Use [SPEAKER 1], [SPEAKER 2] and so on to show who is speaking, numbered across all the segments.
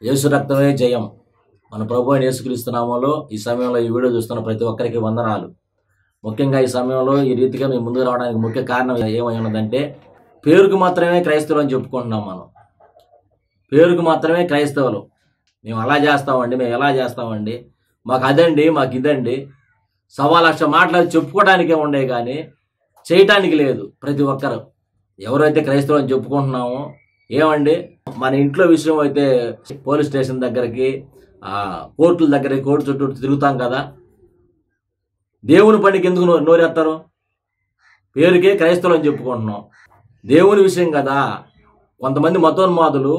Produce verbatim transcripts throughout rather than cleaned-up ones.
[SPEAKER 1] యేసు రక్తమే జయం. మన ప్రభువైన యేసుక్రీస్తు నామములో ఈ సమయంలో ఈ వీడియో చూస్తున్న ప్రతి ఒక్కరికి వందనాలు. ముఖ్యంగా ఈ సమయంలో ఈ రీతిగా మేము ముందుకు రావడానికి ముఖ్య కారణం ఏమై ఉన్నదంటే, పేరుకు మాత్రమే క్రైస్తవులు అని చెప్పుకుంటున్నాం. మనం పేరుకు మాత్రమే క్రైస్తవులు, మేము అలా చేస్తామండి, మేము ఎలా చేస్తామండి, మాకు అదండి, మాకు ఇదండి, సవా లక్ష మాటలు చెప్పుకోవడానికే ఉండే కానీ చేయటానికి లేదు. ప్రతి ఒక్కరు ఎవరైతే క్రైస్తవులు అని చెప్పుకుంటున్నామో, ఏమండి మన ఇంట్లో విషయం అయితే పోలీస్ స్టేషన్ దగ్గరికి, కోర్టుల దగ్గరికి, కోర్టు చుట్టూ తిరుగుతాం కదా, దేవుని పనికి ఎందుకు నో నోరెత్తారు? పేరుకే క్రైస్తవులు అని చెప్పుకుంటున్నాం, దేవుని విషయం కదా. కొంతమంది మతోన్మాదులు,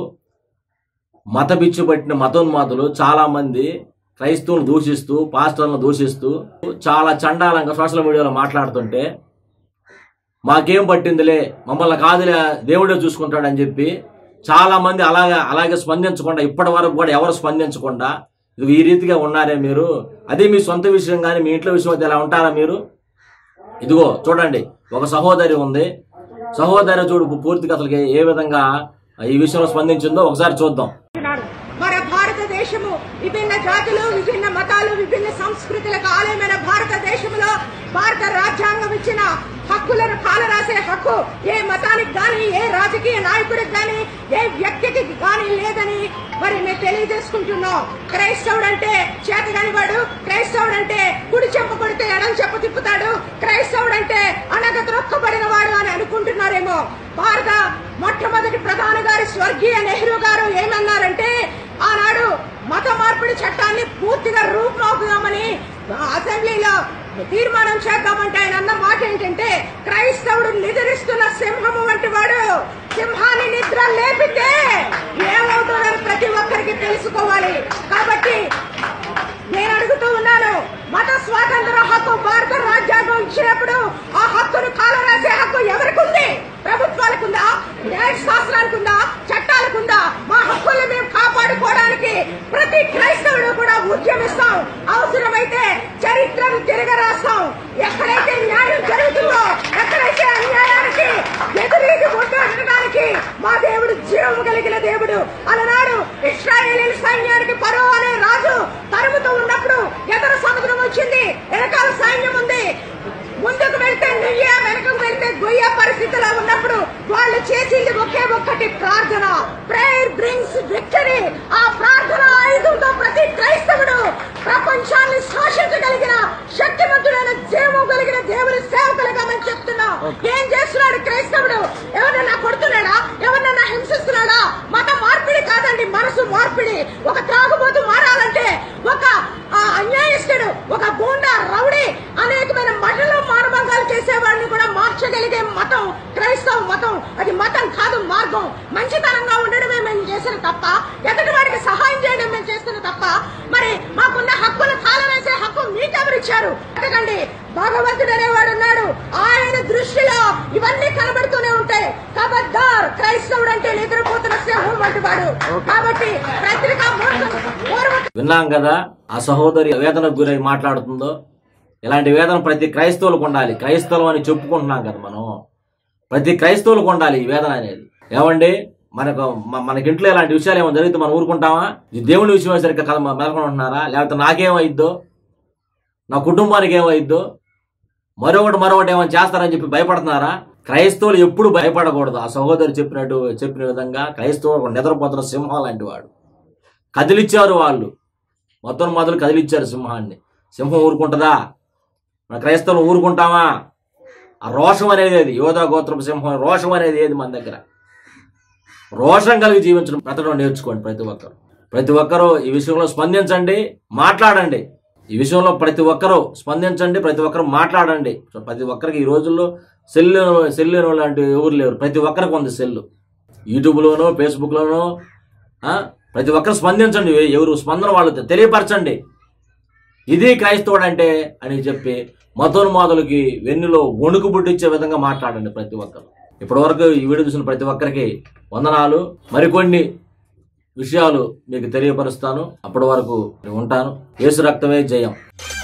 [SPEAKER 1] మత పిచ్చి పట్టిన మతోన్మాదులు చాలామంది క్రైస్తవులను దూషిస్తూ, పాస్టర్లను దూషిస్తూ చాలా చండాలంగా సోషల్ మీడియాలో మాట్లాడుతుంటే, మాకేం పట్టిందిలే, మమ్మల్ని కాదులే, దేవుడే చూసుకుంటాడని చెప్పి చాలామంది అలాగే అలాగే స్పందించకుండా, ఇప్పటి వరకు కూడా ఎవరు స్పందించకుండా ఇది ఈ రీతిగా ఉన్నారే మీరు. అదే మీ సొంత విషయం కానీ మీ ఇంట్లో విషయం అయితే ఎలా ఉంటారా మీరు? ఇదిగో చూడండి, ఒక సహోదరి ఉంది. సహోదరి చూడు పూర్తిగా అసలు ఏ విధంగా ఈ విషయంలో స్పందించిందో ఒకసారి చూద్దాం.
[SPEAKER 2] మన భారతదేశము విభిన్న జాతులు, విభిన్న మతాలు, విభిన్న సంస్కృతులకు ఆలయమైన భారతదేశంలో భారత రాజ్యాంగం ఇచ్చిన హక్కులను కాలరాసే హక్కు ఏ మతానికి గాని, ఏ రాజకీయ నాయకుడికి గాని, ఏ వ్యక్తికి గాని లేదని మరి మేము తెలియజేసుకుంటున్నాం. క్రైస్తవుడు అంటే చేతగానివాడు, క్రైస్తవుడు అంటే కుడి చెంప కొడితే ఎడం చెంప తిప్పుతాడు, క్రైస్తవుడు అంటే అనగద్రొక్కబడిన వాడు అని అనుకుంటున్నారేమో. భారత మొట్టమొదటి ప్రధాని గారు స్వర్గీయ నెహ్రూ గారు ఏమన్నారంటే, ఆనాడు మత మార్పిడి చట్టాన్ని పూర్తిగా రూపుమాపుదామని అసెంబ్లీలో తీర్మానం చేద్దామంటే ఆయన అన్న మాట ఏంటంటే, క్రైస్తవుడు నిద్రిస్తున్న సింహము వంటి వాడు, సింహాన్ని నిద్ర లేపితే ఏమవుతుందని ప్రతి ఒక్కరికి తెలుసుకోవాలి. కాబట్టి నేను అడుగుతూ ఉన్నాను, మత స్వాతంత్ర హక్కు భారత రాజ్యాంగం ఇచ్చినప్పుడు ఆ హక్కును కాలరాసే హక్కు ఎవరికి ఉంది? ప్రభుత్వాలకు ఉందా? న్యాయ శాస్త్రానికి ఉందా? చట్టాలకు ఉందా? మా హక్కుల్ని మేము కాపాడుకోవడానికి ప్రతి క్రైస్తవుడు కూడా ఉద్యమిస్తాం. అవసరమైతే చరిత్రను తిరగరాస్తాం. ఎక్కడైతే న్యాయం జరుగుతుందో, ఎక్కడైతే అన్యాయానికి ఎదురీది కొట్టడానికి మా దేవుడు జీవము కలిగిన దేవుడు. అలనాడు ఇశ్రాయేలీ సైన్యానికి ఫరో అనే రాజు తరుముతూ ఉన్నప్పుడు ఎదురు సముద్రం వచ్చింది, వెనకాల సైన్యం ఉంది, ముందుకు వెళ్తే నుయ్య, వెనకకు వెళ్తే గొయ్య పరిస్థితిలో ఉన్నప్పుడు వాళ్ళు చేసింది ఒకే ఒక్కటి ప్రార్థన. Prayer brings victory. ఆ ప్రార్థన ఆయుధంతో ప్రతి క్రైస్తవుడు ప్రపంచాన్ని శాసించగలిగిన శక్తివంతుడైన జీవం కలిగిన దేవుని సేవకులుగా మేము చెప్తున్నాం. ఏం చేస్తున్నాడు క్రైస్తవుడు? ఎవరన్నా కొడుతున్నాడా? ఎవరన్నా హింసిస్తున్నాడా? మత మార్పిడి కాదండి, మనసు మార్పిడి. ఒక త్రాగుబోతు మారాలంటే, ఒక అన్యాయస్తుడు, ఒక గూండా, రౌడీ, అనేకమైన మఠంలో మానభంగాలు చేసేవాడిని కూడా మార్చగలిగే మతం క్రైస్తవ మతం. అది మతం కాదు, మార్గం. మంచితనంగా ఉండడమే మేము చేసిన తప్ప, ఎదుటి వాడికి సహాయం చేయడం మేము చేస్తున్న తప్ప, మరి మాకున్న హక్కులు కాలవేసే హక్కు మీకెవరిచ్చారు? అడగండి. భగవంతుడు అనేవాడు ఉన్నాడు, ఆయన దృష్టిలో ఇవన్నీ కనబడుతూనే ఉంటాయి. ఖబర్దార్, క్రైస్తవుడు అంటే నిద్రపోతున్న సింహం వంటి వాడు. కాబట్టి పత్రికా
[SPEAKER 1] విన్నాం కదా, ఆ సహోదరి వేదనకు గురై మాట్లాడుతుందో. ఇలాంటి వేదన ప్రతి క్రైస్తవులకు ఉండాలి. క్రైస్తవం అని చెప్పుకుంటున్నాం కదా మనం, ప్రతి క్రైస్తవులకు ఉండాలి ఈ వేదన అనేది. ఏమండి, మనకు మనకింట్లో ఇలాంటి విషయాలు ఏమో జరిగితే మనం ఊరుకుంటామా? దేవుని విషయం సరిగ్గా కథ మెలకొని ఉంటున్నారా? లేకపోతే నాకేమైద్దో, నా కుటుంబానికి ఏమైద్దో, మరొకటి మరొకటి ఏమైనా చేస్తారని చెప్పి భయపడుతున్నారా? క్రైస్తవులు ఎప్పుడు భయపడకూడదు. ఆ సహోదరు చెప్పినట్టు చెప్పిన విధంగా క్రైస్తవులు నిద్రపోతున్న సింహం లాంటి వాడు. కదిలిచ్చారు వాళ్ళు, మొత్తం మొదలు కదిలిచ్చారు సింహాన్ని. సింహం ఊరుకుంటుందా? మన క్రైస్తవులు ఊరుకుంటామా? ఆ రోషం అనేది ఏది? యోధా గోత్రపు సింహం రోషం అనేది ఏది? మన దగ్గర రోషం కలిగి జీవించడం, బ్రతకడం నేర్చుకోండి ప్రతి ఒక్కరు. ప్రతి ఒక్కరూ ఈ విషయంలో స్పందించండి, మాట్లాడండి. ఈ విషయంలో ప్రతి ఒక్కరూ స్పందించండి, ప్రతి ఒక్కరు మాట్లాడండి. ప్రతి ఒక్కరికి ఈ రోజుల్లో సెల్లు సెల్లు లాంటి ఎవరు లేరు. ప్రతి ఒక్కరికి ఉంది సెల్లు. యూట్యూబ్లోనో, ఫేస్బుక్లోనో ప్రతి ఒక్కరు స్పందించండి. ఎవరు స్పందన వాళ్ళు తెలియపరచండి. ఇది క్రైస్తవుడు అంటే అని చెప్పి మతోన్మాదులకి వెన్నులో వణుకు పుట్టించే విధంగా మాట్లాడండి ప్రతి ఒక్కరు. ఇప్పటి వరకు ఈ వీడియో చూసిన ప్రతి ఒక్కరికి వందనాలు. మరికొన్ని విషయాలు మీకు తెలియపరుస్తాను. అప్పటి వరకు ఉంటాను. యేసు రక్తమే జయం.